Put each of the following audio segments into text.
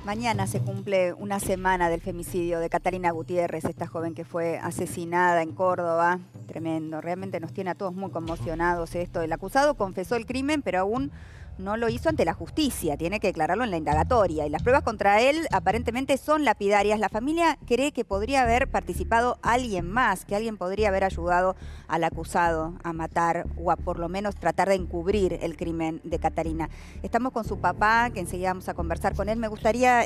Mañana se cumple una semana del femicidio de Catalina Gutiérrez, esta joven que fue asesinada en Córdoba. Tremendo, realmente nos tiene a todos muy conmocionados esto. El acusado confesó el crimen, pero aún no lo hizo ante la justicia, tiene que declararlo en la indagatoria. Y las pruebas contra él aparentemente son lapidarias. La familia cree que podría haber participado alguien más, que alguien podría haber ayudado al acusado a matar o a por lo menos tratar de encubrir el crimen de Catalina. Estamos con su papá, que enseguida vamos a conversar con él. Me gustaría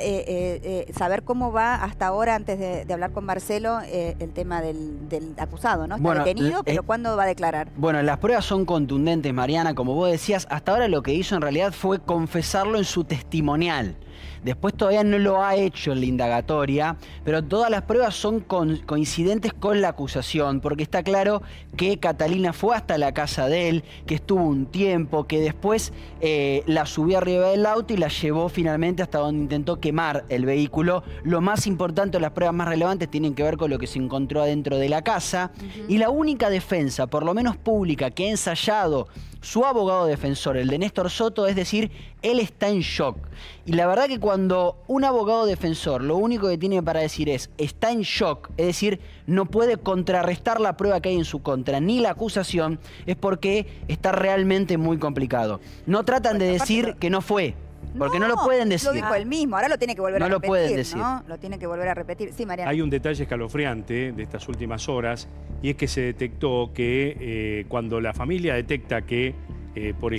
saber cómo va hasta ahora, antes de hablar con Marcelo, el tema del acusado, ¿no? Está detenido, pero ¿cuándo va a declarar? Bueno, las pruebas son contundentes, Mariana, como vos decías. Hasta ahora lo que hizo en realidad fue confesarlo en su testimonial. Después todavía no lo ha hecho en la indagatoria, pero todas las pruebas son coincidentes con la acusación, porque está claro que Catalina fue hasta la casa de él, que estuvo un tiempo, que después la subió arriba del auto y la llevó finalmente hasta donde intentó quemar el vehículo. Lo más importante, las pruebas más relevantes, tienen que ver con lo que se encontró adentro de la casa. Y la única defensa, por lo menos pública, que ha ensayado su abogado defensor, el de Néstor Soto, es decir, él está en shock. Y la verdad que cuando un abogado defensor lo único que tiene para decir es está en shock, es decir, no puede contrarrestar la prueba que hay en su contra, ni la acusación, es porque está realmente muy complicado. No tratan de decir que no fue, porque no lo pueden decir. Lo dijo él mismo, ahora lo tiene que volver a repetir. No lo pueden decir. ¿No? Lo tiene que volver a repetir. Sí, Mariana. Hay un detalle escalofriante de estas últimas horas, y es que se detectó que cuando la familia detecta que por el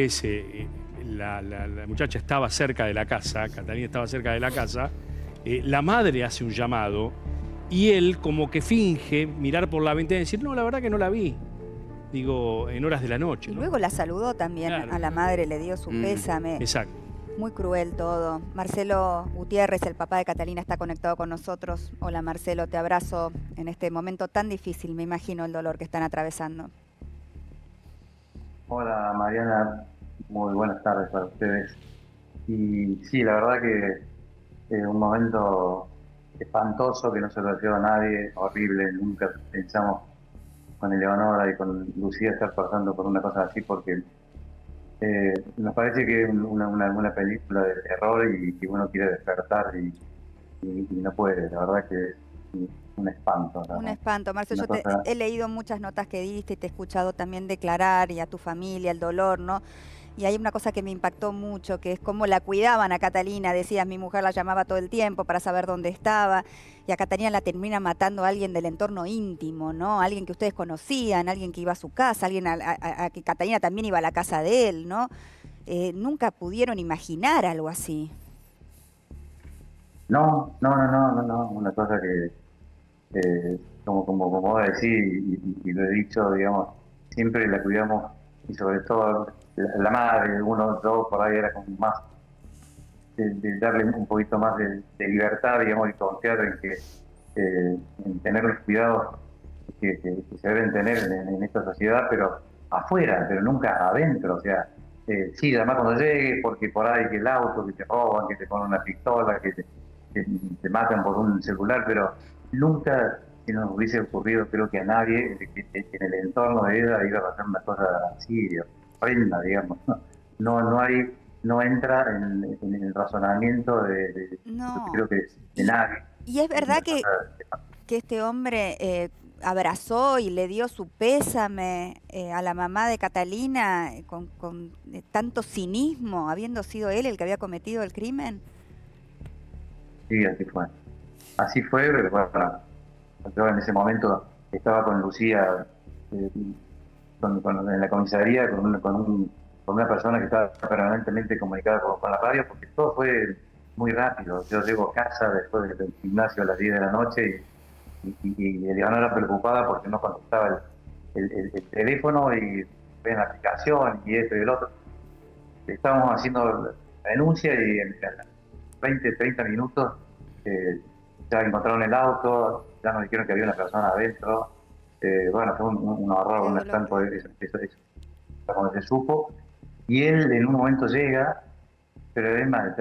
GPS la muchacha estaba cerca de la casa, Catalina estaba cerca de la casa, la madre hace un llamado y él como que finge mirar por la ventana y decir, no, la verdad que no la vi. Digo, en horas de la noche. Y ¿no? luego la saludó también, claro. A la madre le dio su pésame. Exacto. Muy cruel todo. Marcelo Gutiérrez, el papá de Catalina, está conectado con nosotros. Hola Marcelo, te abrazo en este momento tan difícil. Me imagino el dolor que están atravesando. Hola Mariana, muy buenas tardes para ustedes. Y sí, la verdad que un momento espantoso que no se lo deseo a nadie, horrible. Nunca pensamos con Eleonora y con Lucía estar pasando por una cosa así, porque nos parece que es una película de terror y que uno quiere despertar y no puede. La verdad que es un espanto, ¿no? Un espanto, Marcelo. Yo he leído muchas notas que diste y te he escuchado también declarar, y a tu familia, el dolor, ¿no? Y hay una cosa que me impactó mucho, que es cómo la cuidaban a Catalina. Decías, mi mujer la llamaba todo el tiempo para saber dónde estaba, y a Catalina la termina matando a alguien del entorno íntimo, ¿no? Alguien que ustedes conocían, alguien que iba a su casa, alguien a que Catalina también iba a la casa de él, ¿no? Nunca pudieron imaginar algo así. No, una cosa que como vos decís, y lo he dicho, digamos, siempre la cuidamos, y sobre todo la madre, uno, dos, por ahí era como más de darle un poquito más de libertad, digamos, y confiar en que en tener los cuidados que se deben tener en esta sociedad, pero afuera, pero nunca adentro. O sea, sí, además cuando llegue, porque por ahí que el auto, que te roban, que te ponen una pistola, que te matan por un celular, pero nunca se nos hubiese ocurrido, creo que a nadie, que en el entorno de ella iba a pasar una cosa así, horrenda, digamos. No entra en el razonamiento no. Creo que de nadie. Y es verdad que este hombre abrazó y le dio su pésame a la mamá de Catalina con tanto cinismo, habiendo sido él el que había cometido el crimen. Sí, así fue. Así fue, pero bueno, yo en ese momento estaba con Lucía en la comisaría, con una persona que estaba permanentemente comunicada con la radio, porque todo fue muy rápido. Yo llego a casa después del gimnasio a las 10 de la noche y Eleonora preocupada porque no contestaba el teléfono, y ven la aplicación y esto y el otro. Estábamos haciendo la denuncia y en 20, 30 minutos ya encontraron el auto, ya nos dijeron que había una persona adentro. Bueno, fue un horror, un espanto, eso cuando se supo. Y él en un momento llega, pero además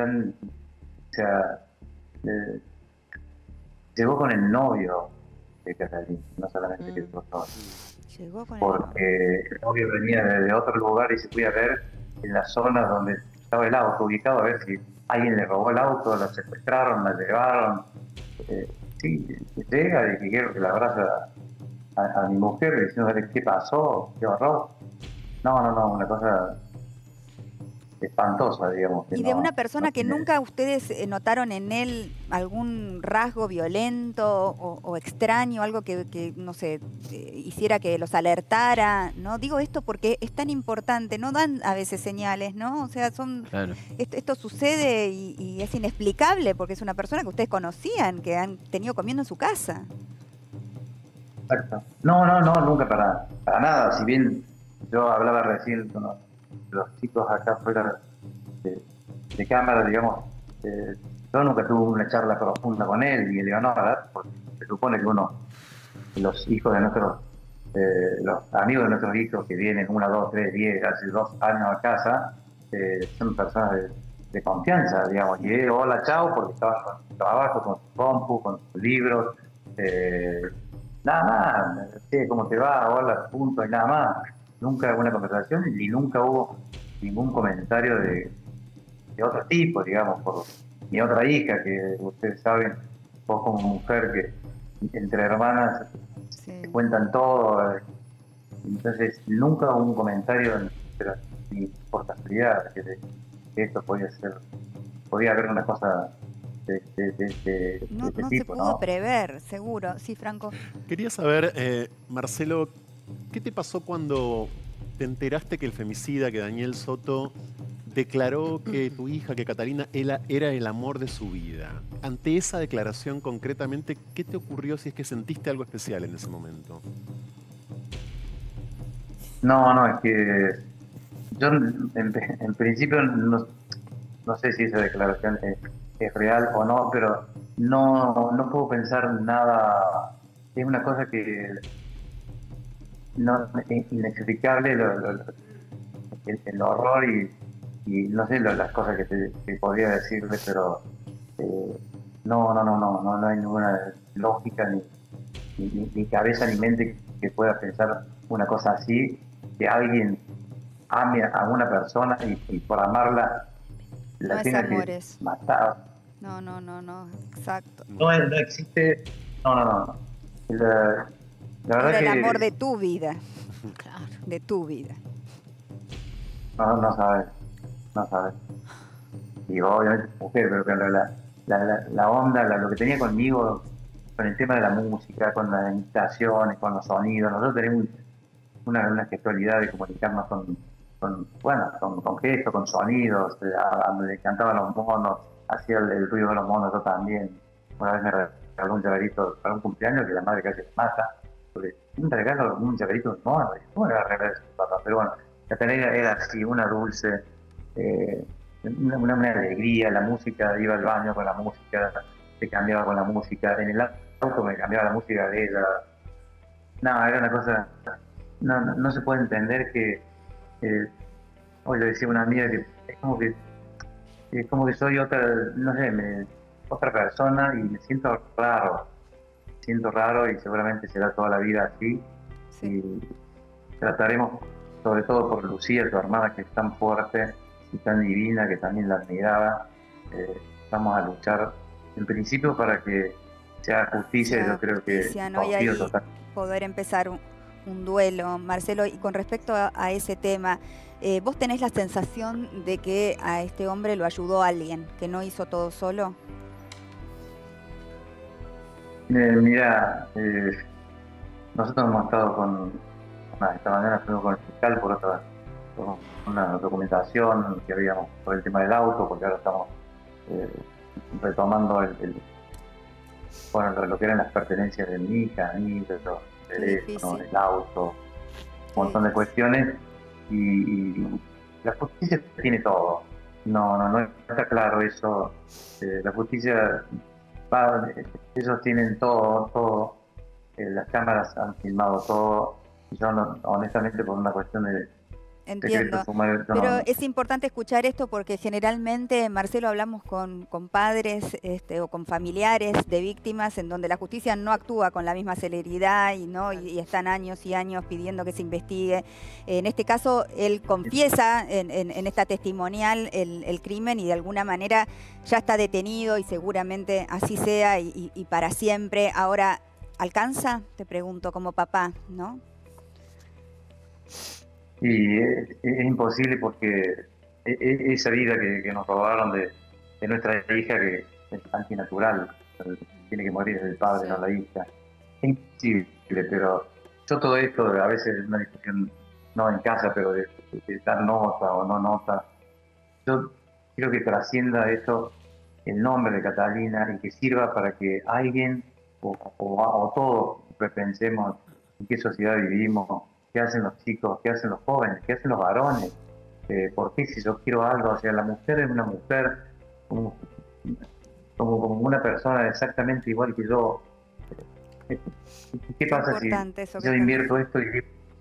llegó con el novio de Catalina, no solamente que llegó con porque el novio venía de otro lugar y se podía ver en la zona donde estaba el auto ubicado, a ver si alguien le robó el auto, la secuestraron, la llevaron. Sí, llega de que quiero que la abraza a mi mujer diciéndole qué pasó, qué horror. No, una cosa espantosa, digamos. Que Y de no, una no persona que tiene... nunca ustedes notaron en él algún rasgo violento o extraño, algo que, no sé, hiciera que los alertara, ¿no? Digo esto porque es tan importante, no dan a veces señales, ¿no? O sea, Claro. esto sucede y es inexplicable porque es una persona que ustedes conocían, que han tenido comiendo en su casa. Exacto. No, nunca para nada. Si bien yo hablaba recién con los chicos acá fuera de cámara, digamos, yo nunca tuve una charla profunda con él y le digo, no, ¿verdad? Porque se supone que los hijos de nuestros, los amigos de nuestros hijos que vienen 1, 2, 3, 10, hace 2 años a casa, son personas de confianza, digamos, y hola, chao, porque estaba con su trabajo, con su compu, con sus libros, nada más, sí, ¿cómo te va? Hola, punto, y nada más. Nunca hubo una conversación y nunca hubo ningún comentario de otro tipo, digamos, por mi otra hija, que ustedes saben, vos como mujer, que entre hermanas Sí. se cuentan todo, entonces nunca hubo un comentario, pero ni por casualidad, que esto podía haber una cosa de No, este no se tipo, pudo ¿no? prever, seguro. Sí, Franco. Quería saber, Marcelo, ¿qué te pasó cuando te enteraste que el femicida, que Daniel Soto, declaró que tu hija, que Catalina, era el amor de su vida? Ante esa declaración concretamente, ¿qué te ocurrió si es que sentiste algo especial en ese momento? No, es que yo en principio no sé si esa declaración es real o no, pero no puedo pensar nada. Es una cosa que no es inexplicable el horror y no sé las cosas que podría decirle, pero no hay ninguna lógica ni cabeza ni mente que pueda pensar una cosa así, que alguien ame a una persona y por amarla No la es tenga que amores. matar. No, exacto. No existe. No. La verdad Era el amor que de tu vida. Claro, de tu vida. no sabes. No sabes. Y obviamente es mujer, pero que la onda, lo que tenía conmigo, con el tema de la música, con las imitaciones, con los sonidos, nosotros tenemos una gestualidad de comunicarnos con gestos, con sonidos, le cantaban los monos, hacía el ruido de los monos, yo también. Una vez me regaló un llaverito para un cumpleaños que la madre casi se mata, porque un regalo, un llaverito de mono, ¿cómo le va a regalar eso a su papá? Pero bueno, Catalina era así, una dulce, una alegría, la música, iba al baño con la música, se cambiaba con la música, en el auto me cambiaba la música de ella. No, era una cosa, no se puede entender que, hoy le decía a una amiga que es como que soy otra, no sé, otra persona y me siento raro y seguramente será toda la vida así. Sí. Y trataremos, sobre todo por Lucía, tu hermana, que es tan fuerte y tan divina, que también la admiraba, vamos a luchar en principio para que sea justicia, y yo creo que justicia, ¿no? Y ahí poder empezar un duelo. Marcelo, y con respecto a ese tema, ¿vos tenés la sensación de que a este hombre lo ayudó alguien, que no hizo todo solo? Mira, nosotros hemos estado esta mañana fuimos con el fiscal por una documentación que habíamos por el tema del auto, porque ahora estamos retomando lo que eran las pertenencias de mi hija, el teléfono, el auto, un montón de cuestiones, y la justicia tiene todo. No está claro eso. La justicia ellos tienen todo, las cámaras han filmado todo, y yo honestamente por una cuestión Entiendo, secreto sumario. pero es importante escuchar esto porque generalmente, Marcelo, hablamos con padres o con familiares de víctimas en donde la justicia no actúa con la misma celeridad y están años y años pidiendo que se investigue. En este caso, él confiesa en esta testimonial el crimen y de alguna manera ya está detenido y seguramente así sea y para siempre. Ahora, ¿alcanza? Te pregunto como papá, ¿no? Y es imposible porque esa vida que nos robaron de nuestra hija, que es antinatural, tiene que morir el padre, no la hija, es imposible, pero yo todo esto, a veces una discusión, no en casa, pero de dar nota o no nota, yo quiero que trascienda esto el nombre de Catalina y que sirva para que alguien o todos repensemos en qué sociedad vivimos, qué hacen los chicos, qué hacen los jóvenes, qué hacen los varones, por qué si yo quiero algo, o sea, la mujer es una mujer como una persona exactamente igual que yo. ¿Qué pasa si yo invierto esto y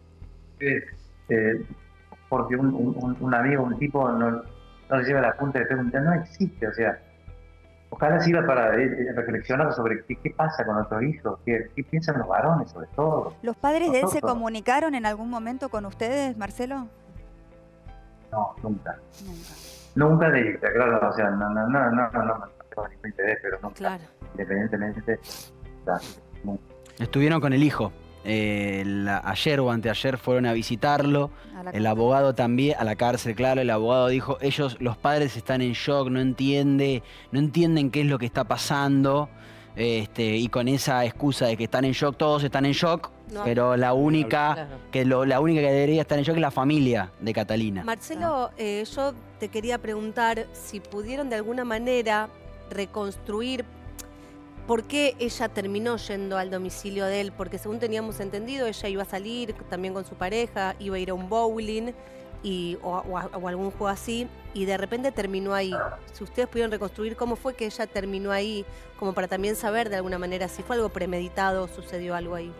porque un amigo, un tipo no le lleva la punta de pregunta? No existe, o sea, ojalá sirva para reflexionar sobre qué pasa con nuestros hijos, qué piensan los varones sobre todo. ¿Los padres de él se comunicaron en algún momento con ustedes, Marcelo? No, nunca. Nunca de claro, o sea, no tengo ningún interés, pero nunca. Claro. Independientemente, nunca. Estuvieron con el hijo. Ayer o anteayer fueron a visitarlo, el abogado también, a la cárcel, claro, el abogado dijo, los padres están en shock, no entienden qué es lo que está pasando, y con esa excusa de que están en shock, todos están en shock, pero la única que debería estar en shock es la familia de Catalina. Marcelo, yo te quería preguntar si pudieron de alguna manera reconstruir ¿por qué ella terminó yendo al domicilio de él? Porque según teníamos entendido, ella iba a salir también con su pareja, iba a ir a un bowling o algún juego así, y de repente terminó ahí. Si ustedes pudieron reconstruir cómo fue que ella terminó ahí, como para también saber de alguna manera si fue algo premeditado, sucedió algo ahí.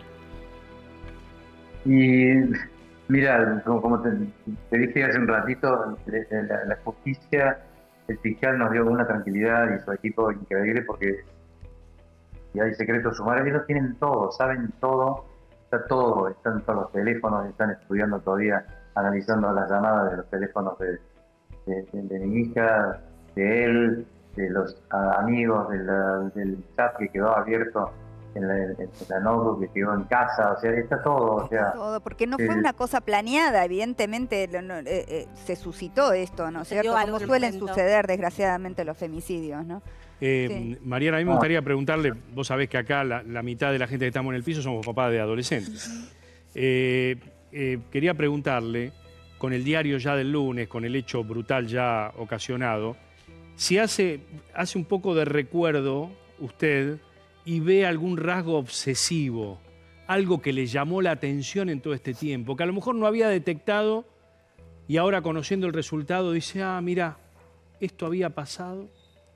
Y mira, como te dije hace un ratito, la justicia, el fiscal nos dio una tranquilidad y su equipo increíble porque y hay secretos sumarios, ellos tienen todo, saben todo, está todo, están todos los teléfonos, están estudiando todavía, analizando las llamadas de los teléfonos de mi hija, de él, de los amigos, del chat que quedó abierto en la notebook que quedó en casa, o sea, está todo, o sea... Todo, porque no fue una cosa planeada, evidentemente se suscitó esto, ¿no es cierto? Como suelen suceder, desgraciadamente, los femicidios, ¿no? Sí. Mariana, a mí me gustaría preguntarle, vos sabés que acá la mitad de la gente que estamos en el piso somos papás de adolescentes. Quería preguntarle, con el diario ya del lunes, con el hecho brutal ya ocasionado, si hace un poco de recuerdo usted y ve algún rasgo obsesivo, algo que le llamó la atención en todo este tiempo, que a lo mejor no había detectado y ahora conociendo el resultado dice, ah, mira, esto había pasado.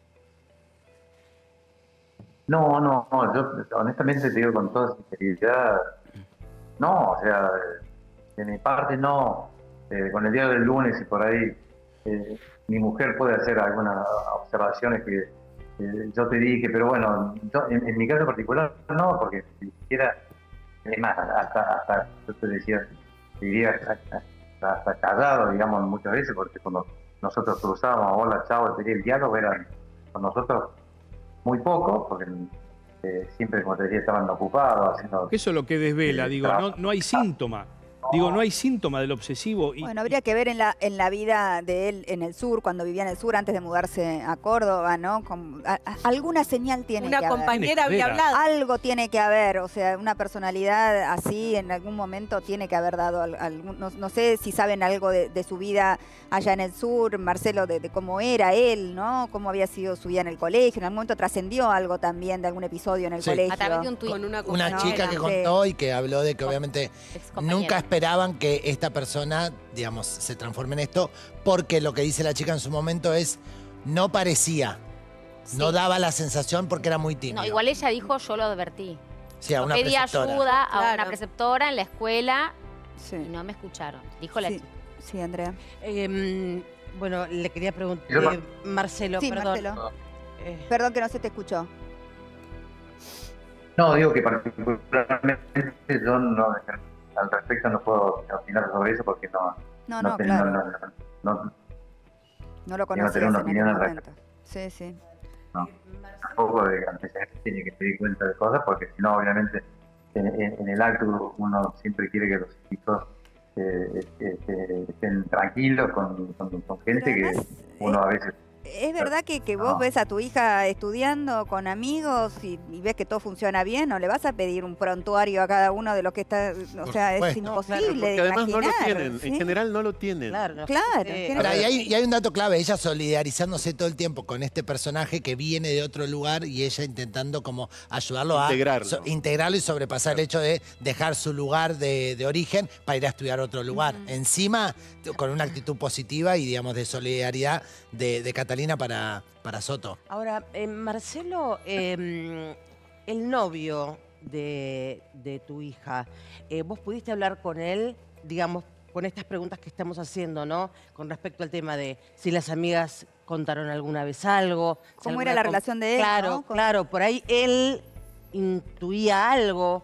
No, yo honestamente te digo con toda sinceridad, no, o sea, de mi parte no, con el día del lunes y por ahí, mi mujer puede hacer algunas observaciones que yo te dije, pero bueno, yo, en mi caso particular no, porque ni siquiera, es más, hasta yo te decía, diría hasta callado, digamos, muchas veces, porque cuando nosotros cruzábamos, hola, chao, el diálogo era con nosotros muy poco, porque siempre, como te decía, estaban ocupados haciendo... Eso es lo que desvela, digo, no hay síntoma. Digo, no hay síntoma del obsesivo. Bueno, habría que ver en la vida de él en el sur, cuando vivía en el sur, antes de mudarse a Córdoba, ¿no? Alguna señal tiene que haber. Una compañera había hablado. Algo tiene que haber, o sea, una personalidad así en algún momento tiene que haber dado no sé si saben algo de su vida allá en el sur, Marcelo, de cómo era él, ¿no? Cómo había sido su vida en el colegio. En algún momento trascendió algo también de algún episodio en el colegio. A través de un tuit. Una chica que contó y que habló de que obviamente nunca esperaban que esta persona, digamos, se transforme en esto, porque lo que dice la chica en su momento es, no parecía, no daba la sensación porque era muy tímido. No, igual ella dijo, yo lo advertí. Sí, a una pedí preceptora. ayuda a una preceptora en la escuela y no me escucharon, dijo la chica. Sí, Andrea. Bueno, le quería preguntar, Marcelo, Sí, perdón. Marcelo. Perdón que no se te escuchó. No, digo que particularmente yo no, al respecto no puedo opinar sobre eso porque claro. no No lo tener conocías una en opinión aquel al momento. Sí, sí. No, tampoco de antes tiene que pedir cuenta de cosas porque si no, obviamente, en el acto uno siempre quiere que los hijos estén tranquilos con gente además, que uno a veces... ¿Es verdad que vos ves a tu hija estudiando con amigos y ves que todo funciona bien? ¿O le vas a pedir un prontuario a cada uno de los que está? O sea, es imposible de además imaginar. no lo tienen, ¿sí? en general no lo tienen. Claro. Ahora, y hay un dato clave, ella solidarizándose todo el tiempo con este personaje que viene de otro lugar y ella intentando como ayudarlo a integrarlo y sobrepasar el hecho de dejar su lugar de origen para ir a estudiar a otro lugar. Encima, con una actitud positiva y digamos de solidaridad de Catalina para Soto. Ahora, Marcelo, el novio de tu hija, ¿vos pudiste hablar con él, digamos, con estas preguntas que estamos haciendo, ¿no? Con respecto al tema de si las amigas contaron alguna vez algo. ¿Cómo era la relación de él? Claro, ¿no? claro, por ahí él intuía algo.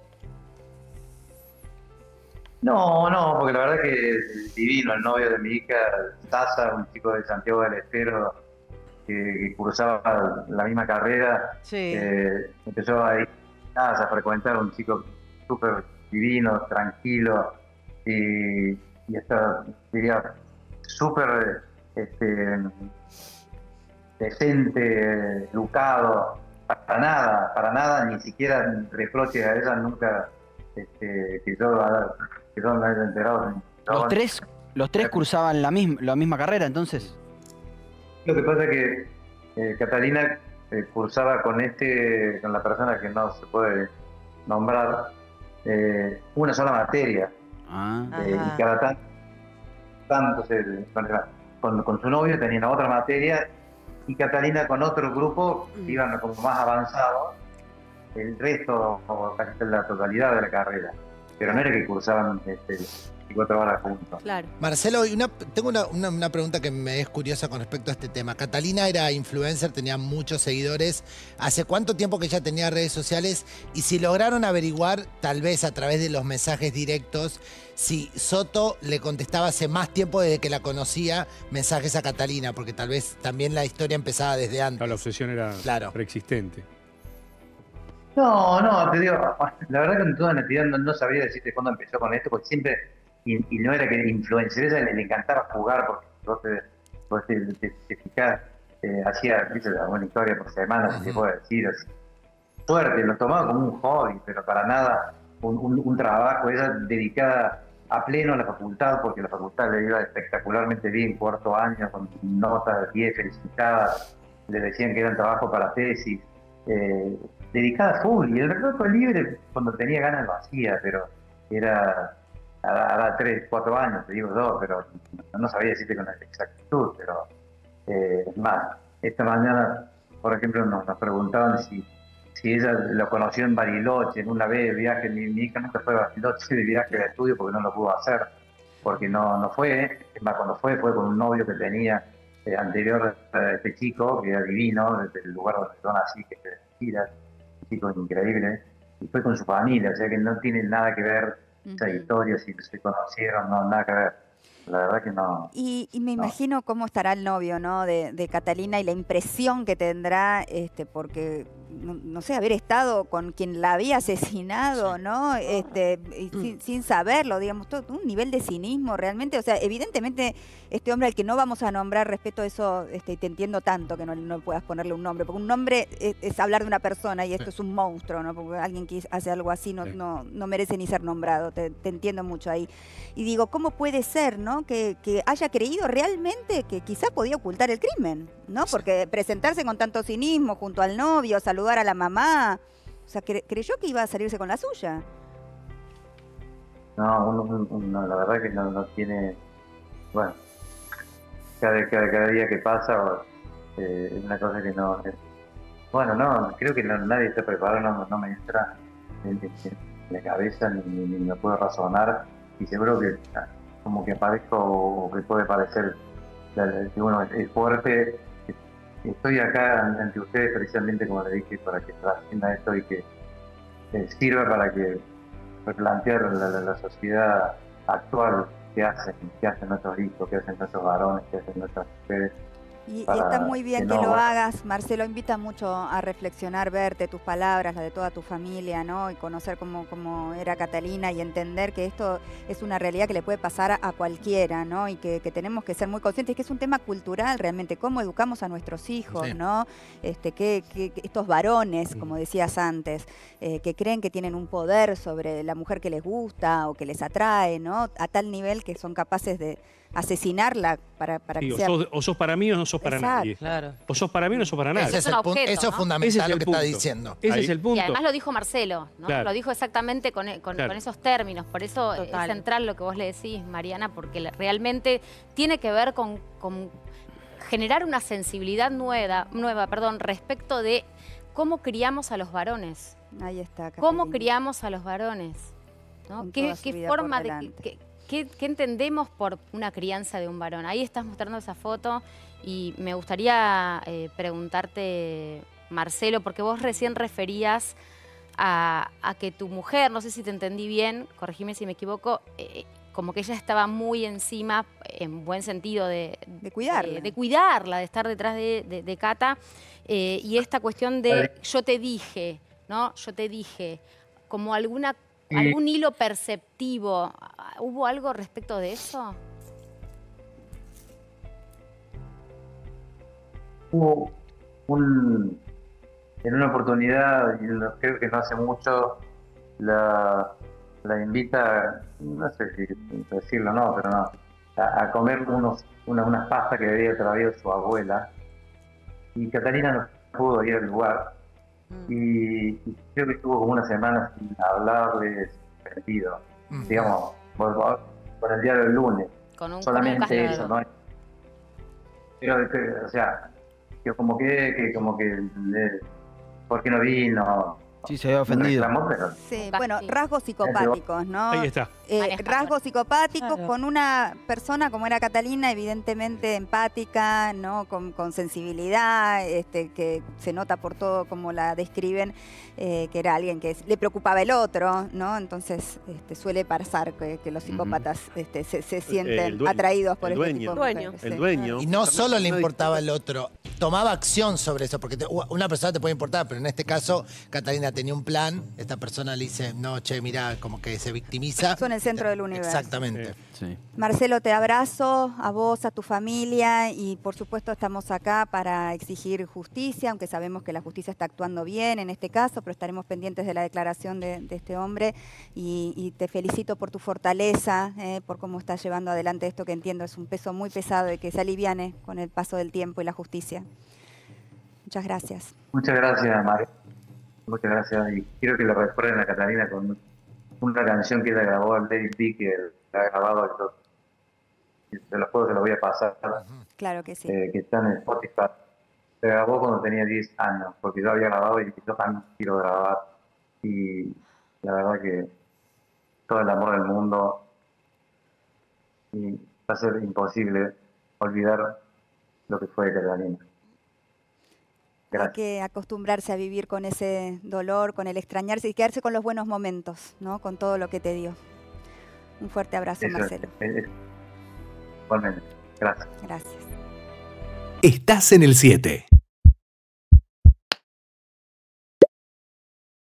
No, porque la verdad que es divino el novio de mi hija, Taza, un chico de Santiago del Estero que cursaba la misma carrera, empezó a frecuentar un chico súper divino, tranquilo y hasta, diría, súper decente, educado, para nada, ni siquiera reproches a ella nunca que yo me haya enterado. ¿Los tres cursaban la misma carrera entonces? Lo que pasa es que Catalina cursaba con la persona que no se puede nombrar, una sola materia. Y cada tanto con su novio tenían otra materia y Catalina con otro grupo iban como más avanzados, el resto, o casi la totalidad de la carrera. Pero no era que cursaban 24 horas juntos. Claro. Marcelo, tengo una pregunta que me es curiosa con respecto a este tema. Catalina era influencer, tenía muchos seguidores. ¿Hace cuánto tiempo que ella tenía redes sociales? Y si lograron averiguar, tal vez a través de los mensajes directos, si Soto le contestaba hace más tiempo desde que la conocía mensajes a Catalina, porque tal vez también la historia empezaba desde antes. La obsesión era preexistente. No, te digo, la verdad que en toda honestidad no sabría decirte cuándo empezó con esto, porque siempre, y no era que influencer, a ella le encantaba jugar, porque vos te fijás, hacía una historia por semana, si se puede decir, así. Suerte, lo tomaba como un hobby, pero para nada un trabajo, ella dedicada a pleno a la facultad, porque la facultad le iba espectacularmente bien, cuarto año, con notas 10 felicitadas, le decían que era un trabajo para tesis, dedicada full, y el rato libre cuando tenía ganas lo hacía, pero era a 3, 4 años, te digo 2, pero no sabía decirte con exactitud, pero es más, esta mañana, por ejemplo, nos preguntaban si ella lo conoció en Bariloche, en una vez de viaje, mi hija nunca fue a Bariloche de viaje de estudio porque no lo pudo hacer, porque no fue, es más, cuando fue con un novio que tenía anterior a este chico, que era divino, desde el lugar donde yo nací, que es Gira, un chico increíble, y fue con su familia, o sea que no tiene nada que ver esa historia, si se conocieron, no, nada que ver. La verdad que no. Y me imagino cómo estará el novio, ¿no? de Catalina y la impresión que tendrá, porque, no sé, haber estado con quien la había asesinado, ¿no? Sin saberlo, digamos, todo un nivel de cinismo realmente. O sea, evidentemente, este hombre al que no vamos a nombrar, respeto a eso, te entiendo tanto que no puedas ponerle un nombre, porque un nombre es hablar de una persona y esto es un monstruo, ¿no? Porque alguien que hace algo así no merece ni ser nombrado, te entiendo mucho ahí. Y digo, ¿cómo puede ser, ¿no? Que haya creído realmente que quizás podía ocultar el crimen, ¿no? Porque presentarse con tanto cinismo junto al novio, saludar a la mamá, o sea, creyó que iba a salirse con la suya. No, la verdad que no tiene, bueno, cada día que pasa es una cosa que no, bueno, no, creo que nadie está preparado, no me entra en la cabeza ni me puedo razonar, y seguro que como que parezco o que puede parecer que uno es fuerte. Estoy acá ante ustedes precisamente, como le dije, para que trascienda esto y que sirva para que replantear la sociedad actual, qué hacen nuestros hijos, qué hacen nuestros varones, qué hacen nuestras mujeres. Y está muy bien que lo hagas, Marcelo, invita mucho a reflexionar, verte, tus palabras, la de toda tu familia, ¿no? Y conocer cómo era Catalina y entender que esto es una realidad que le puede pasar a cualquiera, ¿no? Y que tenemos que ser muy conscientes, que es un tema cultural realmente, cómo educamos a nuestros hijos, Sí. ¿no? Que estos varones, como decías antes, que creen que tienen un poder sobre la mujer que les gusta o que les atrae, ¿no? A tal nivel que son capaces de asesinarla para Sí, que o sea... sos para mí o no sos para Exacto. nadie. Claro. O sos para mí o no sos para nadie. Ese es un el punto, objeto, eso es ¿no? fundamental Ese es lo el que está punto. diciendo. Ese Ahí. es el Y punto. además lo dijo Marcelo, ¿no? Claro. Lo dijo exactamente con Claro. esos términos. Por eso Total. es central lo que vos le decís, Mariana, porque realmente tiene que ver con generar una sensibilidad nueva, respecto de cómo criamos a los varones. Ahí está, ¿Cómo Catalina. criamos a los varones? ¿No? Con ¿Qué toda su vida forma por de... delante. ¿Qué entendemos por una crianza de un varón? Ahí estás mostrando esa foto y me gustaría preguntarte, Marcelo, porque vos recién referías a que tu mujer, no sé si te entendí bien, corregime si me equivoco, como que ella estaba muy encima, en buen sentido, de cuidarla. de cuidarla, de estar detrás de Cata, y esta cuestión de yo te dije, ¿no? Yo te dije, como algún hilo perceptivo. ¿Hubo algo respecto de eso? Hubo en una oportunidad, y creo que no hace mucho, la invita, no sé si decirlo o no, pero no, a comer unas pastas que había traído su abuela, y Catalina no pudo ir al lugar, y creo que estuvo como una semana sin hablarle, suspendido, digamos, por el día del lunes, solamente eso, ¿no? Pero, o sea, que como que ¿por qué no vino? Sí, se había ofendido. Reclamó, pero Sí, bueno, rasgos psicopáticos, ¿no? Ahí está. Rasgos psicopáticos Claro. con una persona como era Catalina, evidentemente empática, ¿no? Con sensibilidad, que se nota por todo como la describen, que era alguien que le preocupaba el otro, ¿no? Entonces suele pasar que los psicópatas se sienten El dueño, atraídos por el este dueño. tipo de Dueño. mujeres, El sí. dueño. Y no solo le Una importaba el otro, tomaba acción sobre eso, porque una persona te puede importar, pero en este caso Catalina tenía un plan, esta persona le dice, no, che, mira, como que se victimiza. Son el centro del universo. Exactamente. Sí. Marcelo, te abrazo, a vos, a tu familia, y por supuesto estamos acá para exigir justicia, aunque sabemos que la justicia está actuando bien en este caso, pero estaremos pendientes de la declaración de este hombre, y te felicito por tu fortaleza, por cómo estás llevando adelante esto, que entiendo es un peso muy pesado y que se aliviane con el paso del tiempo y la justicia. Muchas gracias. muchas gracias, María. Muchas gracias. Y quiero que lo recuerden a Catalina con una canción que ella grabó al David B, que la ha grabado. Se los voy a pasar. Claro que sí. Que están en Spotify. Se grabó cuando tenía 10 años, porque yo había grabado y yo también quiero grabar. Y la verdad que todo el amor del mundo, y va a ser imposible olvidar lo que fue Catalina. Hay que acostumbrarse a vivir con ese dolor, con el extrañarse y quedarse con los buenos momentos, ¿no? Con todo lo que te dio. Un fuerte abrazo, Eso, Marcelo. Igualmente. Gracias. Gracias. Estás en el 7.